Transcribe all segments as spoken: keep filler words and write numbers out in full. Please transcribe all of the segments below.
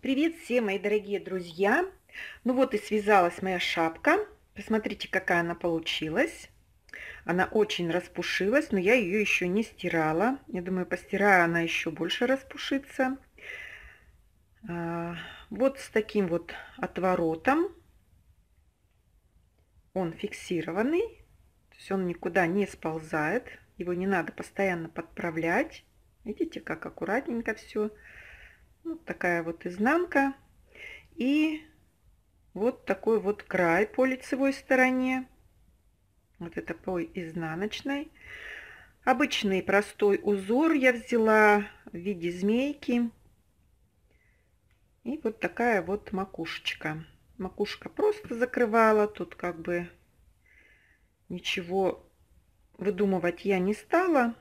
Привет всем, мои дорогие друзья! Ну вот и связалась моя шапка. Посмотрите, какая она получилась. Она очень распушилась, но я ее еще не стирала. Я думаю, постираю, она еще больше распушится. А, вот с таким вот отворотом. Он фиксированный, то есть он никуда не сползает. Его не надо постоянно подправлять. Видите, как аккуратненько все. Вот такая вот изнанка. И вот такой вот край по лицевой стороне. Вот это по изнаночной. Обычный простой узор я взяла в виде змейки. И вот такая вот макушечка. Макушка просто закрывала. Тут как бы ничего выдумывать я не стала.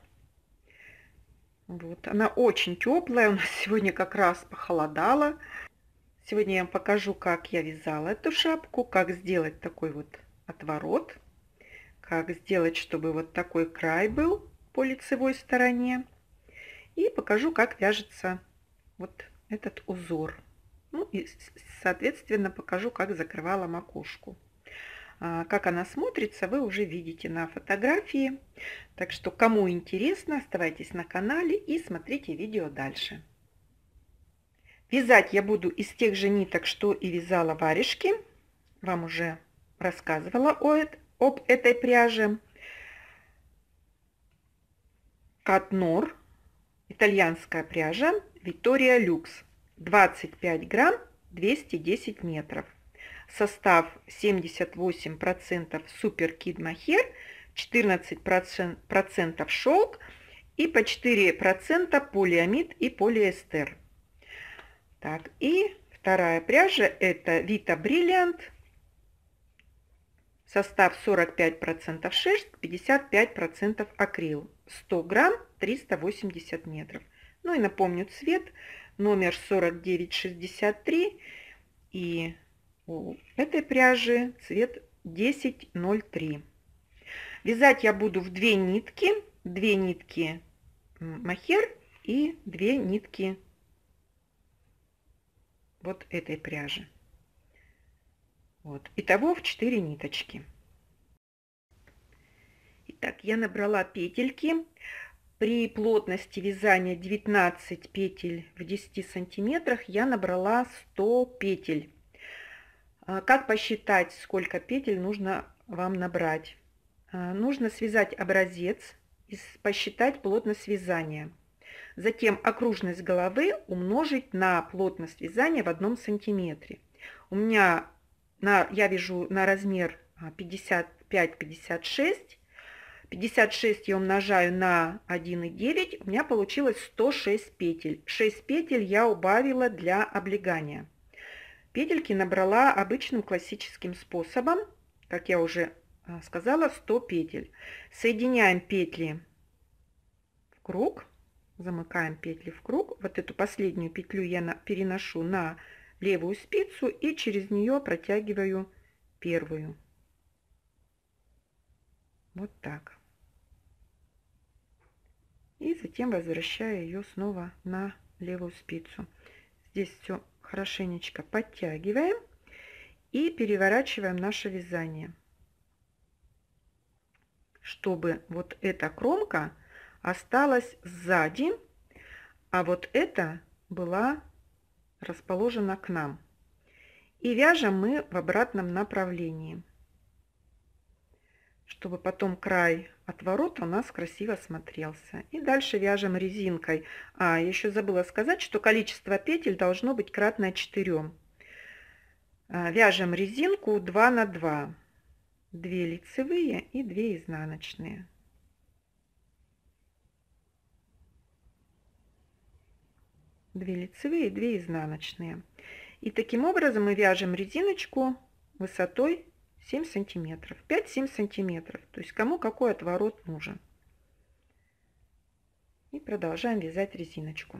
Вот. Она очень теплая. У нас сегодня как раз похолодало. Сегодня я вам покажу, как я вязала эту шапку, как сделать такой вот отворот, как сделать, чтобы вот такой край был по лицевой стороне. И покажу, как вяжется вот этот узор. Ну и, соответственно, покажу, как закрывала макушку. А, как она смотрится, вы уже видите на фотографии. Так что, кому интересно, оставайтесь на канале и смотрите видео дальше. Вязать я буду из тех же ниток, что и вязала варежки. Вам уже рассказывала об этой пряже. Катнор, итальянская пряжа, Vittoria Lux, двадцать пять грамм, двести десять метров. Состав семьдесят восемь процентов супер кид мохер, четырнадцать процентов шелк и по четыре процента полиамид и полиэстер. Так, и вторая пряжа это Vita Brilliant. Состав сорок пять процентов шерсть, пятьдесят пять процентов акрил. сто грамм, триста восемьдесят метров. Ну и напомню цвет. Номер сорок девять шестьдесят три. И у этой пряжи цвет десять ноль три. Вязать я буду в две нитки. Две нитки мохер и две нитки вот этой пряжи. Вот. Итого в четыре ниточки. Итак, я набрала петельки. При плотности вязания девятнадцать петель в десяти сантиметрах я набрала сто петель. Как посчитать, сколько петель нужно вам набрать? Нужно связать образец и посчитать плотность вязания. Затем окружность головы умножить на плотность вязания в одном сантиметре. У меня на, я вяжу на размер пятьдесят пять пятьдесят шесть. пятьдесят шесть я умножаю на один и девять. У меня получилось сто шесть петель. шесть петель я убавила для облегания. Петельки набрала обычным классическим способом. Как я уже сказала, сто петель. Соединяем петли в круг. Замыкаем петли в круг. Вот эту последнюю петлю я переношу на левую спицу и через нее протягиваю первую. Вот так. И затем возвращаю ее снова на левую спицу. Здесь все хорошенечко подтягиваем и переворачиваем наше вязание, чтобы вот эта кромка осталась сзади, а вот эта была расположена к нам. И вяжем мы в обратном направлении, чтобы потом край отворота у нас красиво смотрелся. И дальше вяжем резинкой. А, еще забыла сказать, что количество петель должно быть кратное четырем. Вяжем резинку два на два. две лицевые и две изнаночные. две лицевые и две изнаночные. И таким образом мы вяжем резиночку высотой семь сантиметров, пять-семь сантиметров, то есть кому какой отворот нужен. И продолжаем вязать резиночку.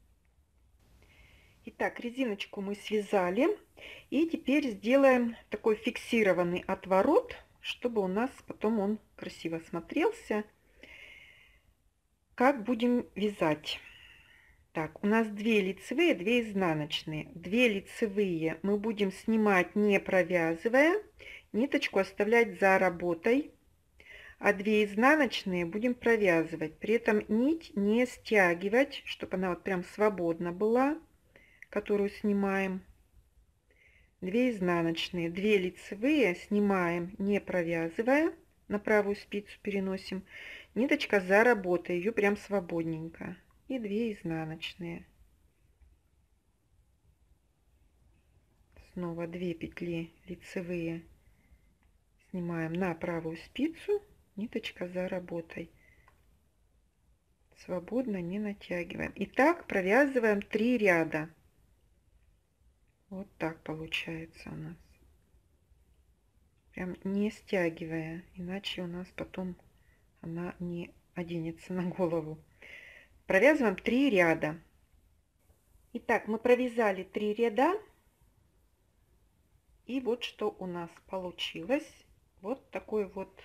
Итак, резиночку мы связали, и теперь сделаем такой фиксированный отворот, чтобы у нас потом он красиво смотрелся. Как будем вязать? Так, у нас две лицевые, две изнаночные. две лицевые мы будем снимать, не провязывая, ниточку оставлять за работой, а две изнаночные будем провязывать. При этом нить не стягивать, чтобы она вот прям свободна была, которую снимаем. две изнаночные, две лицевые снимаем, не провязывая, на правую спицу переносим. Ниточка за работой, ее прям свободненько. И две изнаночные. Снова две петли лицевые снимаем на правую спицу, ниточка за работой. Свободно не натягиваем. И так провязываем три ряда. Вот так получается у нас. Прям не стягивая, иначе у нас потом она не оденется на голову. Провязываем три ряда. Итак, мы провязали три ряда. И вот что у нас получилось. Вот такой вот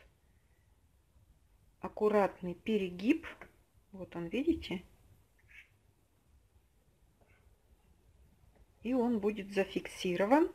аккуратный перегиб. Вот он, видите? И он будет зафиксирован.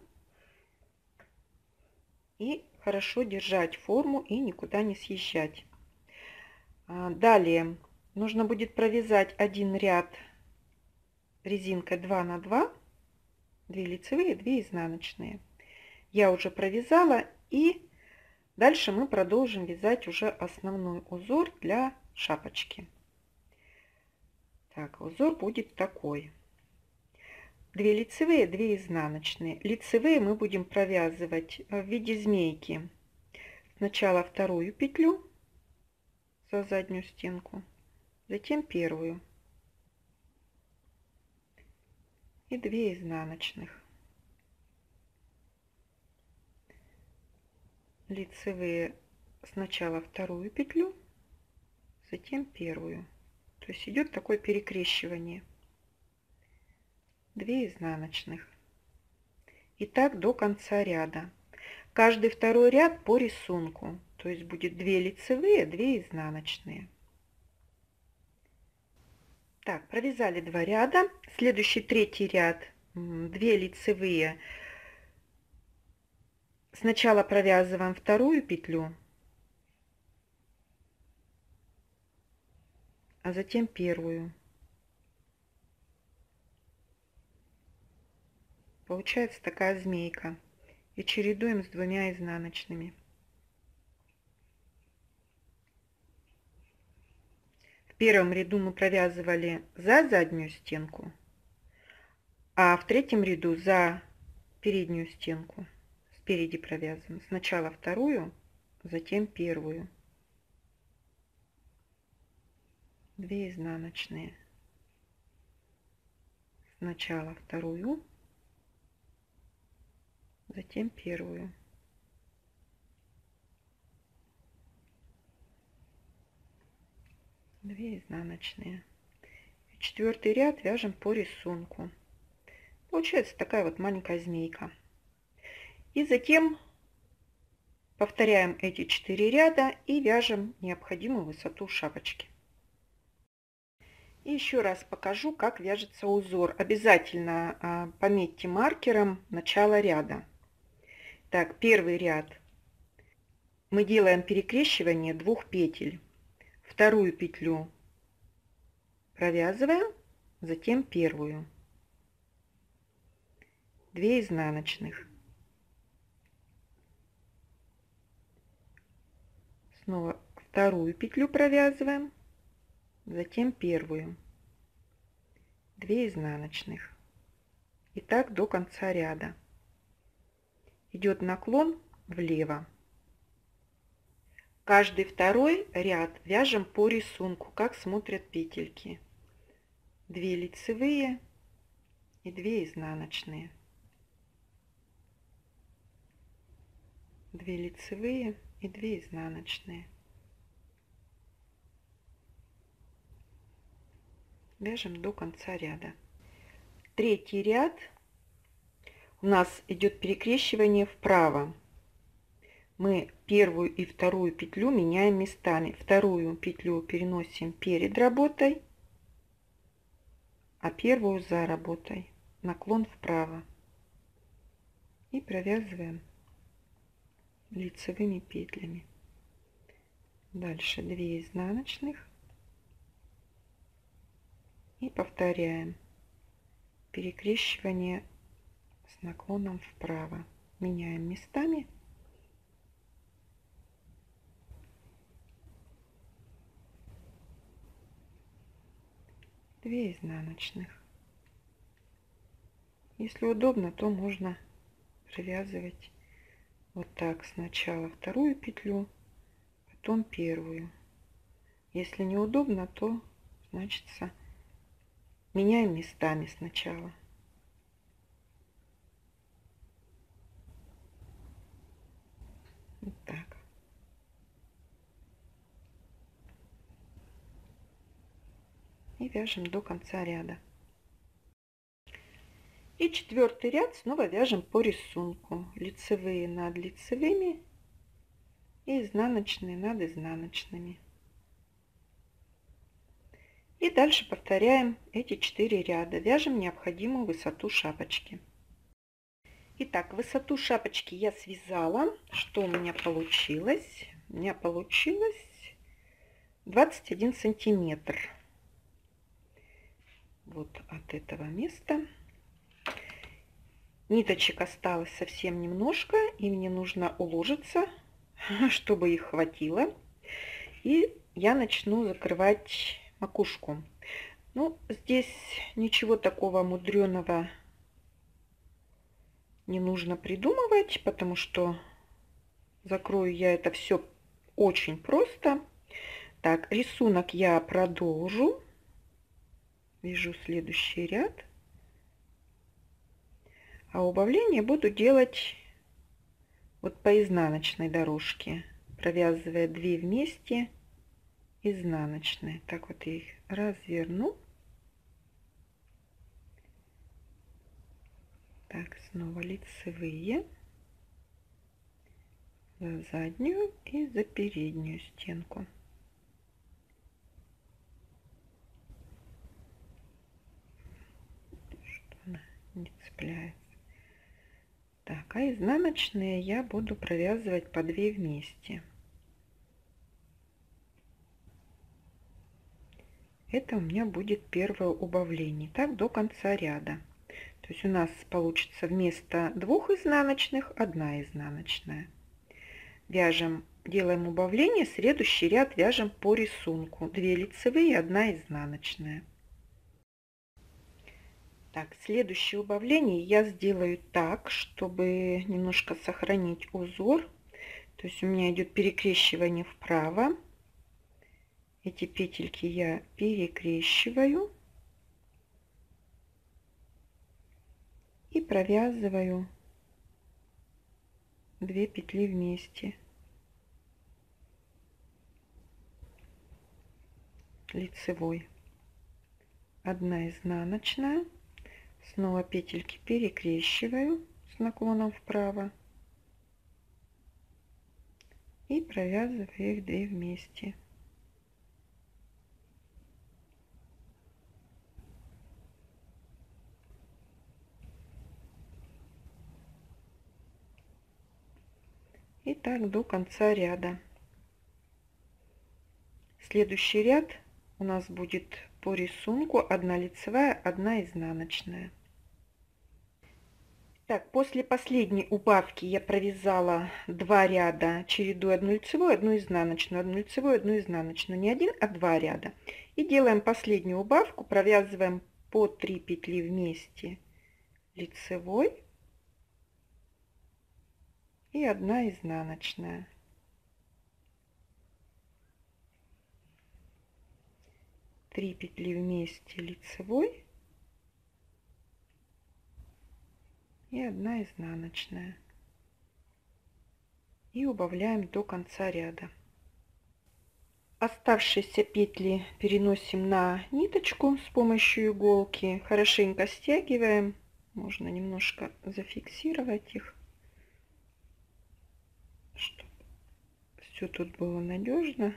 И хорошо держать форму и никуда не съезжать. Далее нужно будет провязать один ряд резинкой два на два, две лицевые, две изнаночные. Я уже провязала, и дальше мы продолжим вязать уже основной узор для шапочки. Так, узор будет такой: две лицевые, две изнаночные. Лицевые мы будем провязывать в виде змейки. Сначала вторую петлю за заднюю стенку, затем первую и две изнаночных. Лицевые сначала вторую петлю, затем первую. То есть идет такое перекрещивание. две изнаночных. И так до конца ряда. Каждый второй ряд по рисунку. То есть будет две лицевые, две изнаночные. Так, провязали два ряда. Следующий третий ряд, две лицевые. Сначала провязываем вторую петлю, а затем первую. Получается такая змейка. И чередуем с двумя изнаночными. В первом ряду мы провязывали за заднюю стенку, а в третьем ряду за переднюю стенку. Спереди провязываем. Сначала вторую, затем первую. две изнаночные. Сначала вторую, затем первую. две изнаночные. Четвертый ряд вяжем по рисунку. Получается такая вот маленькая змейка. И затем повторяем эти четыре ряда и вяжем необходимую высоту шапочки. И еще раз покажу, как вяжется узор. Обязательно пометьте маркером начало ряда. Так, первый ряд. Мы делаем перекрещивание двух петель. Вторую петлю провязываем, затем первую. две изнаночных. Снова вторую петлю провязываем, затем первую. две изнаночных. И так до конца ряда. Идет наклон влево. Каждый второй ряд вяжем по рисунку, как смотрят петельки. две лицевые и две изнаночные. две лицевые и две изнаночные. Вяжем до конца ряда. Третий ряд у нас идет перекрещивание вправо. Мы первую и вторую петлю меняем местами. Вторую петлю переносим перед работой, а первую за работой, наклон вправо. И провязываем лицевыми петлями. Дальше две изнаночных. И повторяем перекрещивание с наклоном вправо. Меняем местами. две изнаночных. Если удобно, то можно провязывать вот так: сначала вторую петлю, потом первую. Если неудобно, то значит меняем местами сначала. Вот так. И вяжем до конца ряда. И четвертый ряд снова вяжем по рисунку. Лицевые над лицевыми и изнаночные над изнаночными. И дальше повторяем эти четыре ряда. Вяжем необходимую высоту шапочки. Итак, высоту шапочки я связала. Что у меня получилось? У меня получилось двадцать один сантиметр. Вот от этого места. Ниточек осталось совсем немножко, и мне нужно уложиться, чтобы их хватило. И я начну закрывать макушку. Ну, здесь ничего такого мудреного не нужно придумывать, потому что закрою я это все очень просто. Так, рисунок я продолжу. Вяжу следующий ряд. А убавление буду делать вот по изнаночной дорожке, провязывая две вместе изнаночные. Так вот я их разверну. Так, снова лицевые за заднюю и за переднюю стенку. Что она не цепляется. Так, а изнаночные я буду провязывать по две вместе. Это у меня будет первое убавление. Так до конца ряда. То есть у нас получится вместо двух изнаночных одна изнаночная. Вяжем, делаем убавление, следующий ряд вяжем по рисунку. две лицевые, одна изнаночная. Так, следующее убавление я сделаю так, чтобы немножко сохранить узор. То есть у меня идет перекрещивание вправо. Эти петельки я перекрещиваю и провязываю две петли вместе. Лицевой. Одна изнаночная. Снова петельки перекрещиваю с наклоном вправо и провязываю их две вместе. И так до конца ряда. Следующий ряд у нас будет по рисунку одна лицевая, одна изнаночная. Так, после последней убавки я провязала два ряда, чередуя одну лицевую, одну изнаночную, одну лицевую, одну изнаночную. Не один, а два ряда. И делаем последнюю убавку, провязываем по три петли вместе лицевой и одна изнаночная. три петли вместе лицевой и одна изнаночная. И убавляем до конца ряда. Оставшиеся петли переносим на ниточку с помощью иголки, хорошенько стягиваем. Можно немножко зафиксировать их, чтобы все тут было надежно.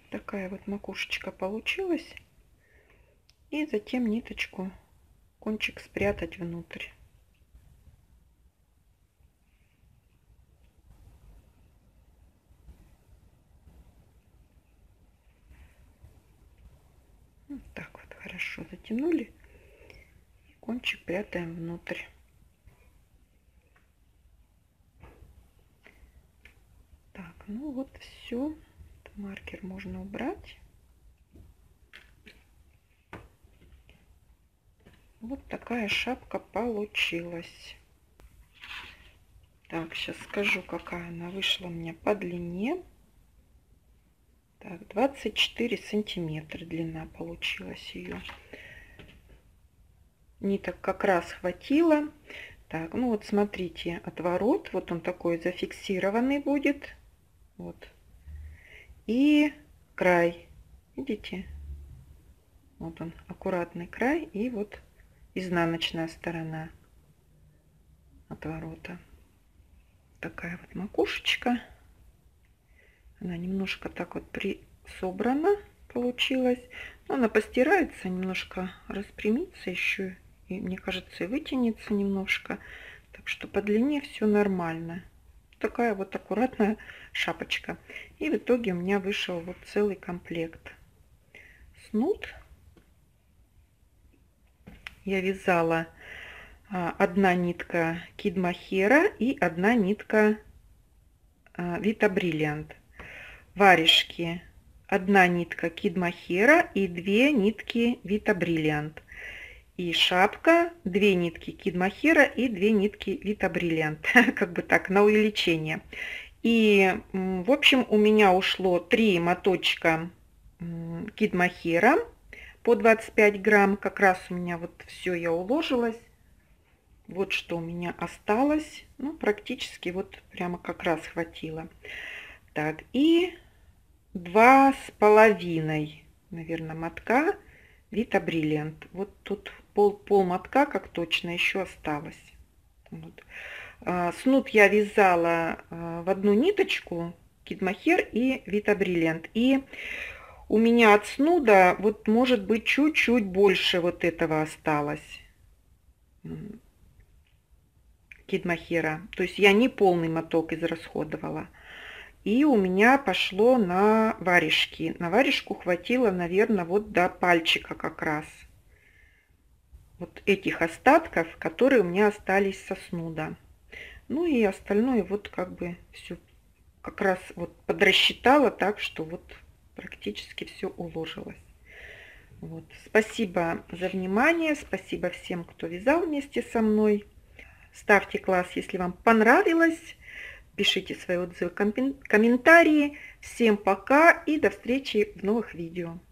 Такая вот макушечка получилась. И затем ниточку, кончик спрятать внутрь. Вот так вот хорошо затянули. И кончик прятаем внутрь. Так, ну вот все. Маркер можно убрать. Вот такая шапка получилась. Так, сейчас скажу, какая она вышла у меня по длине. Так, двадцать четыре сантиметра длина получилась ее. Ниток как раз хватило. Так, ну вот смотрите, отворот, вот он такой зафиксированный будет. Вот. И край, видите? Вот он, аккуратный край, и вот изнаночная сторона отворота. Такая вот макушечка. Она немножко так вот присобрана получилась. Но она постирается, немножко распрямится еще. И, мне кажется, и вытянется немножко. Так что по длине все нормально. Такая вот аккуратная шапочка. И в итоге у меня вышел вот целый комплект. Снуд. Я вязала одна нитка Kid Mohair и одна нитка Vita Brilliant. Варежки. Одна нитка Kid Mohair и две нитки Vita Brilliant. И шапка, две нитки Kid Mohair и две нитки Vita Brilliant. Как бы так, на увеличение. И, в общем, у меня ушло три моточка Kid Mohair по двадцать пять грамм. Как раз у меня вот все я уложилась. Вот что у меня осталось. Ну, практически вот прямо как раз хватило. Так, и два с половиной, наверное, мотка Vita Brilliant. Вот тут пол, пол мотка, как точно, еще осталось. Вот. А, снуд я вязала а, в одну ниточку Kid Mohair и Vita Brilliant. И у меня от снуда вот может быть чуть-чуть больше вот этого осталось. Kid Mohair. То есть я не полный моток израсходовала. И у меня пошло на варежки. На варежку хватило, наверное, вот до пальчика как раз. Вот этих остатков, которые у меня остались со снуда. Ну и остальное вот как бы все как раз вот подрасчитала так, что вот практически все уложилось. Вот. Спасибо за внимание. Спасибо всем, кто вязал вместе со мной. Ставьте класс, если вам понравилось. Пишите свои отзывы, комментарии. Всем пока и до встречи в новых видео.